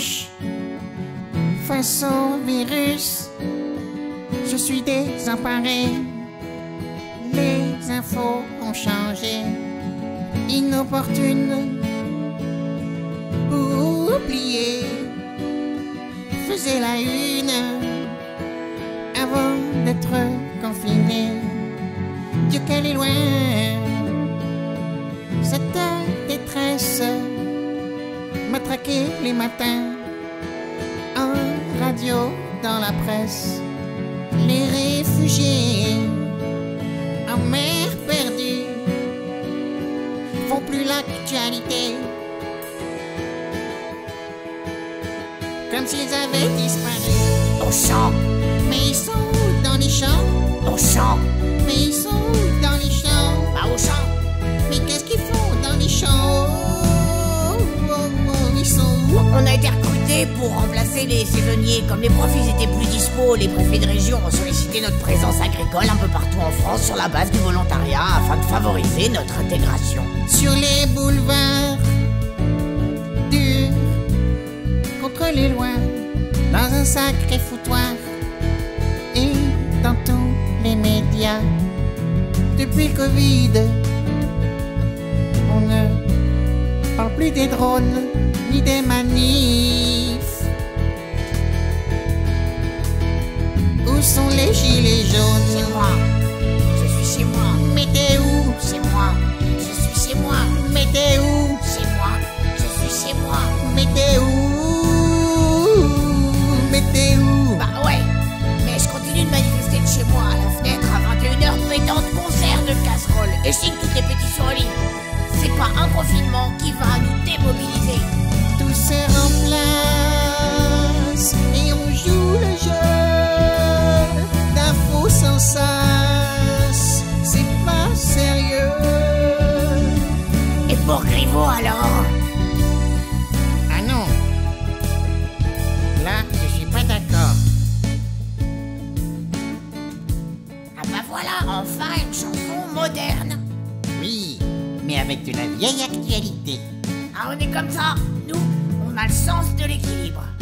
touche. Face au virus, je suis désemparé. Les infos ont changé. Inopportune, oubliée, faisait la une avant d'être confiné. Dieu qu'elle est loin, cette détresse m'a traqué les matins, en radio, dans la presse. Les réfugiés en mer perdue font plus l'actualité, comme s'ils avaient disparu. Au champ, Mais ils sont où dans les champs? au champ, Mais ils sont où dans les champs? pas au champ. Mais qu'est-ce qu'ils font dans les champs? Ils sont où? On a été recrutés pour remplacer les saisonniers. Comme les profils étaient plus dispo, les préfets de région ont sollicité notre présence agricole un peu partout en France sur la base du volontariat afin de favoriser notre intégration. Sur les boulevards, dur contre les lois, dans un sacré foutoir, et dans tous les médias. Depuis le Covid, on ne parle plus des drones ni des manifs. Où sont les gilets jaunes? C'est moi, je suis chez moi. Mais t'es où? C'est moi, je suis chez moi. Mais t'es où? C'est moi, je suis chez moi. Mais t'es où? Mais t'es où? Bah ouais, mais je continue de manifester de chez moi à la fenêtre à 21h pétant de concert de casseroles et je signe toutes les pétitions en ligne. C'est pas un confinement qui va nous démobiliser. Tout se remplace et on joue le jeu d'infos sans sas. C'est pas sérieux. Et pour Griveaux alors? Ah non. Là, je suis pas d'accord. Ah bah voilà, enfin une chanson moderne. Oui, mais avec de la vieille actualité. Ah on est comme ça, nous, on a le sens de l'équilibre.